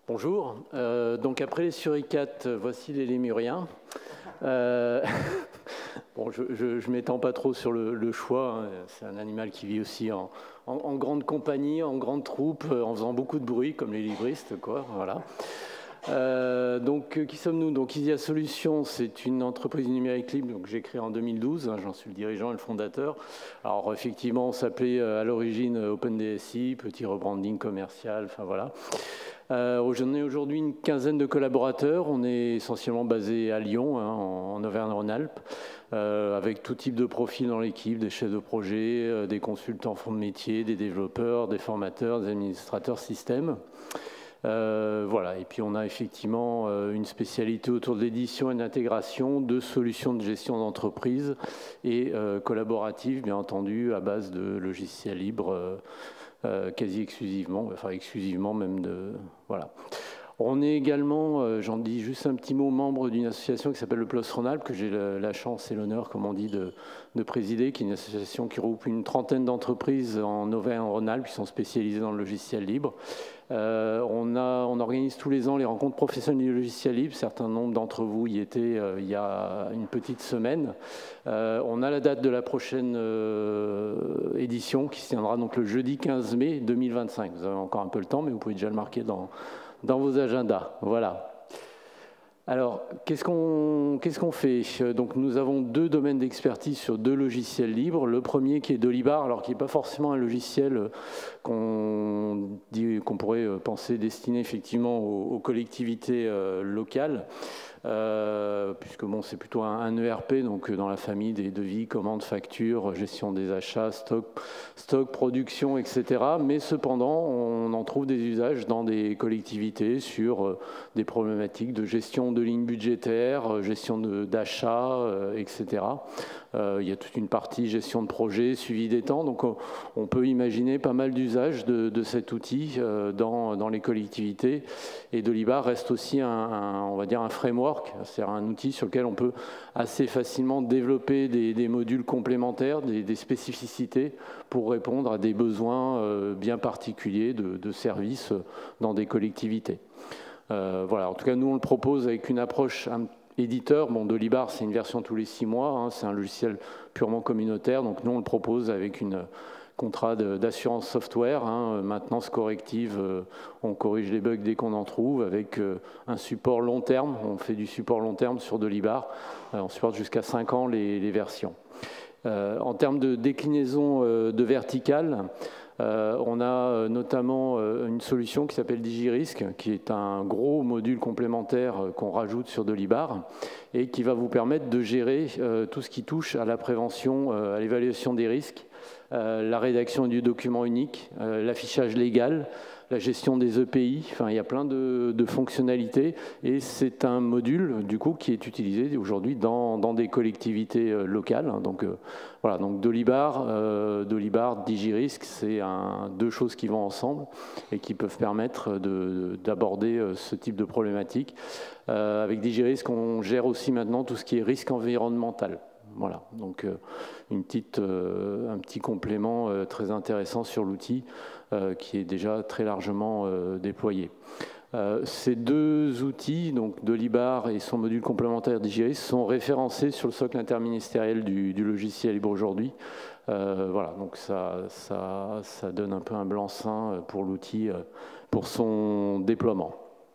Bonjour. Donc après les suricates, voici les lémuriens. Bon, je ne m'étends pas trop sur le choix. Hein. C'est un animal qui vit aussi en grande compagnie, en grande troupe, en faisant beaucoup de bruit, comme les livristes, quoi. Voilà. Donc, qui sommes-nous? Donc, Isia Solutions, c'est une entreprise numérique libre que j'ai créée en 2012. Hein, j'en suis le dirigeant et le fondateur. Alors, effectivement, on s'appelait à l'origine OpenDSI, petit rebranding commercial, enfin voilà. J'en ai aujourd'hui une quinzaine de collaborateurs. On est essentiellement basé à Lyon, hein, en Auvergne-Rhône-Alpes, avec tout type de profils dans l'équipe, des chefs de projet, des consultants en fond de métier, des développeurs, des formateurs, des administrateurs système. Voilà. Et puis on a effectivement une spécialité autour de l'édition et de l'intégration de solutions de gestion d'entreprise et collaboratives, bien entendu, à base de logiciels libres. Quasi exclusivement, enfin exclusivement même voilà. On est également, j'en dis juste un petit mot, membre d'une association qui s'appelle le PLOS Rhône-Alpes, que j'ai la chance et l'honneur, comme on dit, de présider, qui est une association qui regroupe une trentaine d'entreprises en Auvergne-Rhône-Alpes qui sont spécialisées dans le logiciel libre. On organise tous les ans les rencontres professionnelles du logiciel libre. Certains nombre d'entre vous y étaient il y a une petite semaine. On a la date de la prochaine édition qui se tiendra donc le jeudi 15 mai 2025. Vous avez encore un peu le temps, mais vous pouvez déjà le marquer dans vos agendas. Voilà. Alors, qu'est-ce qu'on fait? Donc, nous avons deux domaines d'expertise sur deux logiciels libres. Le premier qui est Dolibar, alors qui n'est pas forcément un logiciel qu'on pourrait penser destiné effectivement aux collectivités locales. Puisque bon, c'est plutôt un ERP, donc dans la famille des devis, commandes, factures, gestion des achats, stock, production, etc. Mais cependant, on en trouve des usages dans des collectivités sur des problématiques de gestion de lignes budgétaires, gestion d'achats, etc. Il y a toute une partie gestion de projet, suivi des temps, donc on peut imaginer pas mal d'usages de cet outil dans les collectivités. Et Dolibar reste aussi on va dire un framework, c'est-à-dire un outil sur lequel on peut assez facilement développer des modules complémentaires, des spécificités pour répondre à des besoins bien particuliers de services dans des collectivités. Voilà, en tout cas, nous, on le propose avec une approche éditeur. Bon, Dolibar, c'est une version tous les 6 mois, hein, c'est un logiciel purement communautaire, donc nous, on le propose avec une contrat d'assurance software, hein, maintenance corrective, on corrige les bugs dès qu'on en trouve, avec un support long terme, on fait du support long terme sur Dolibar, on supporte jusqu'à 5 ans les versions. En termes de déclinaison de verticale, on a notamment une solution qui s'appelle DigiRisk, qui est un gros module complémentaire qu'on rajoute sur Dolibar et qui va vous permettre de gérer tout ce qui touche à la prévention, à l'évaluation des risques, la rédaction du document unique, l'affichage légal, la gestion des EPI, enfin il y a plein de fonctionnalités et c'est un module du coup qui est utilisé aujourd'hui dans des collectivités locales. Donc voilà, donc Dolibar, DigiRisk, c'est deux choses qui vont ensemble et qui peuvent permettre d'aborder ce type de problématique. Avec DigiRisk, on gère aussi maintenant tout ce qui est risque environnemental. Voilà, donc un petit complément très intéressant sur l'outil qui est déjà très largement déployé. Ces deux outils, donc Dolibar et son module complémentaire DigiRisk, sont référencés sur le socle interministériel du logiciel libre aujourd'hui. Voilà, donc ça donne un peu un blanc-seing pour l'outil, pour son déploiement.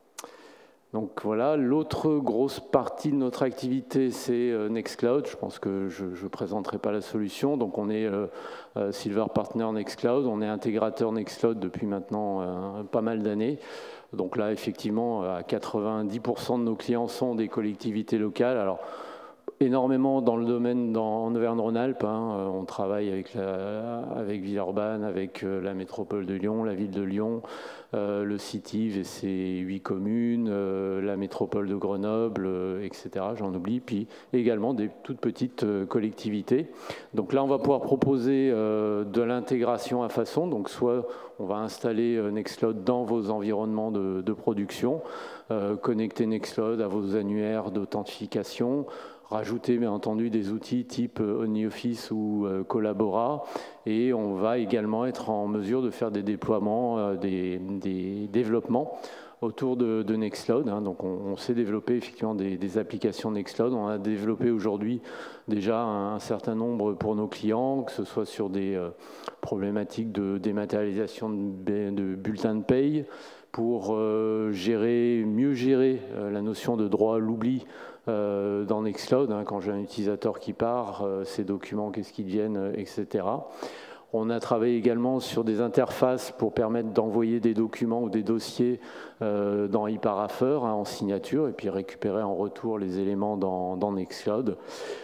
Donc voilà, l'autre grosse partie de notre activité, c'est Nextcloud. Je pense que je ne présenterai pas la solution. Donc on est Silver Partner Nextcloud, on est intégrateur Nextcloud depuis maintenant pas mal d'années. Donc là, effectivement, à 90% de nos clients sont des collectivités locales. Alors, énormément dans le domaine en Auvergne-Rhône-Alpes. Hein, on travaille avec Villeurbanne, avec la métropole de Lyon, la ville de Lyon, le CITIV et ses 8 communes, la métropole de Grenoble, etc. J'en oublie. Puis également des toutes petites collectivités. Donc là, on va pouvoir proposer de l'intégration à façon. Donc soit on va installer Nextcloud dans vos environnements de production, connecter Nextcloud à vos annuaires d'authentification, rajouter bien entendu des outils type OmniOffice ou Collabora, et on va également être en mesure de faire des déploiements, des développements autour de Nextcloud. Donc on s'est développé effectivement des applications Nextcloud. On a développé aujourd'hui déjà un certain nombre pour nos clients, que ce soit sur des problématiques de dématérialisation de bulletins de paye, pour mieux gérer la notion de droit à l'oubli dans Nextcloud. Quand j'ai un utilisateur qui part, ces documents, qu'est-ce qu'ils deviennent, etc. On a travaillé également sur des interfaces pour permettre d'envoyer des documents ou des dossiers dans eParapher en signature et puis récupérer en retour les éléments dans Nextcloud.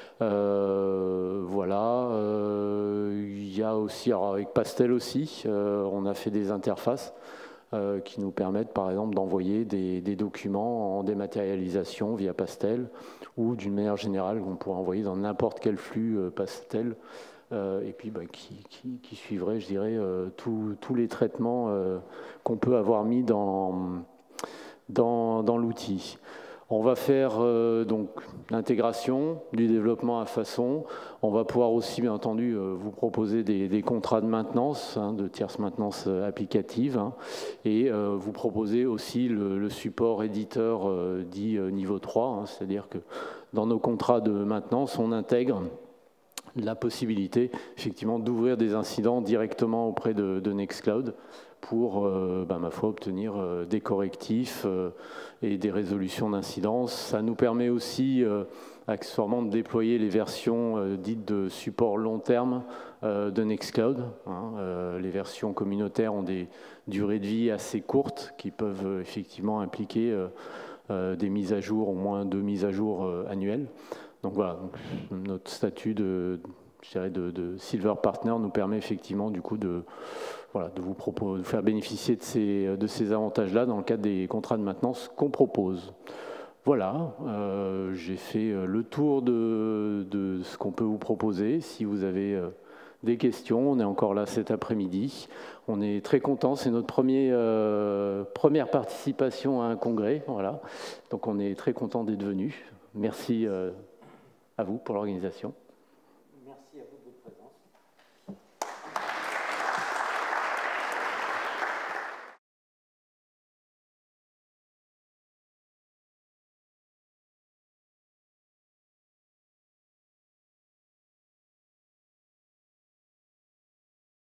Voilà. Il y a aussi, alors avec Pastel aussi, on a fait des interfaces qui nous permettent par exemple d'envoyer des documents en dématérialisation via Pastel ou d'une manière générale qu'on pourrait envoyer dans n'importe quel flux Pastel. Et puis qui suivrait, je dirais, tous les traitements qu'on peut avoir mis dans l'outil. On va faire donc l'intégration, du développement à façon. On va pouvoir aussi, bien entendu, vous proposer des contrats de maintenance, de tierce maintenance applicative, et vous proposer aussi le support éditeur dit niveau 3, c'est-à-dire que dans nos contrats de maintenance, on intègre la possibilité effectivement d'ouvrir des incidents directement auprès de Nextcloud pour, ma foi, obtenir des correctifs et des résolutions d'incidents. Ça nous permet aussi accessoirement de déployer les versions dites de support long terme de Nextcloud. Les versions communautaires ont des durées de vie assez courtes qui peuvent effectivement impliquer des mises à jour, au moins 2 mises à jour annuelles. Donc voilà, notre statut de Silver Partner nous permet effectivement du coup de vous faire bénéficier de ces avantages-là dans le cadre des contrats de maintenance qu'on propose. Voilà, j'ai fait le tour de ce qu'on peut vous proposer. Si vous avez des questions, on est encore là cet après-midi. On est très contents, c'est notre première participation à un congrès. Voilà. Donc on est très contents d'être venus. Merci à vous pour l'organisation.